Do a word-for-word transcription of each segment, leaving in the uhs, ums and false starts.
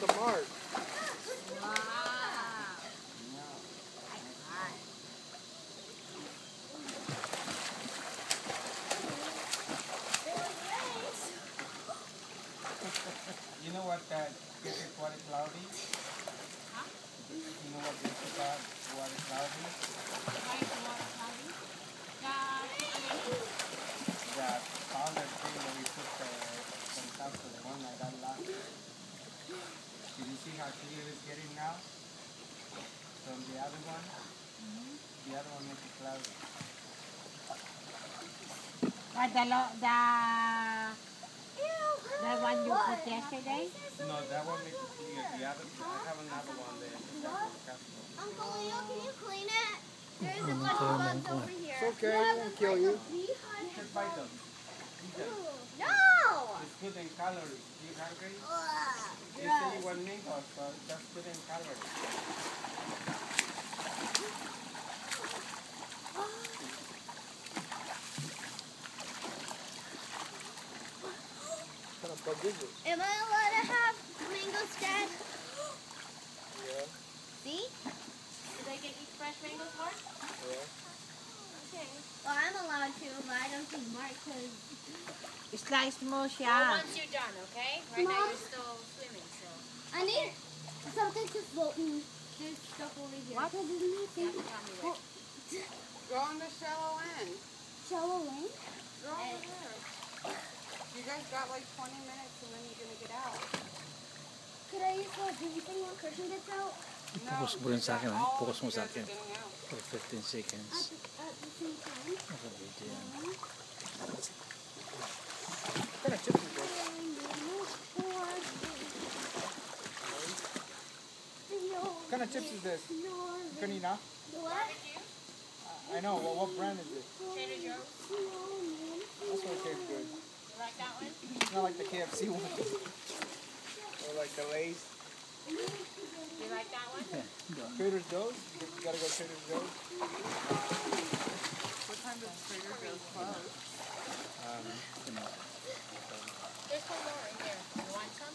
the mark. Wow. You know what that this is what is cloudy? Huh? You know what this is about what is cloudy? Why is the water cloudy? The powder thing that we put the some stuff to the one like that last. Did you see how clear it's getting now? From the other one? Mm-hmm. The other one makes it cloudy. What the lo the the one you put yesterday? No, that one makes it clear. The other, I have another one there. Uncle Leo, can you clean it? There's a bunch of bugs over here. It's okay, it won't kill you. Just bite them. Eat them. No! It's good in calories. You hungry? Ugh, You say you want mangoes, so that's good in calories. What kind of bug is it? Am I allowed to have mangoes, Dad? Yeah. See? Did I get eat fresh mangoes, Mark? Yeah. Okay. Well, I'm allowed to, but I don't think Mark could. Slice mo Well, siya. once you're done, okay? Right now Mom? you're still swimming, so. I need something to float me. There's stuff over here. What? Because there's nothing. Tell me where. Go on the shallow end. Shallow lane? Go over there. You guys got like twenty minutes and then you're going to get out. Could I use the breathing when Christian gets out? Focus mo rin sa akin, ha? Focus mo sa akin. Out. For fifteen At seconds. the, at the same time? Nakabiti yan. What kind of chips is this? What kind of chips is this? Kanina? What? I know. What, what brand is it? Trader Joe's. That's what tastes good. You like that one? It's not like the K F C one. Or like the Lay's. You like that one? Trader Joe's? You gotta go Trader Joe's. What time does Trader Joe's close? Um, There's one more in there. You want some?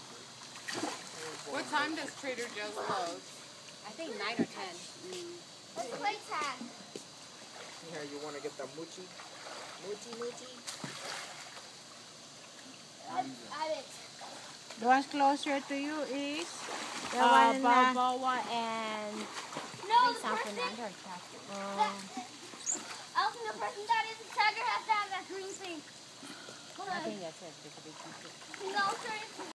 What time does Trader Joe's close? I think nine or ten. What's the play tag? yeah, you want to get the mochi? Mochi, mochi. Add it. The one closer to you is The uh, one na- Balboa and No, May the San person, Fernando or Castle. that, Elton, the person that is the tagger has to have that green thing. I think that's it. There's a big piece.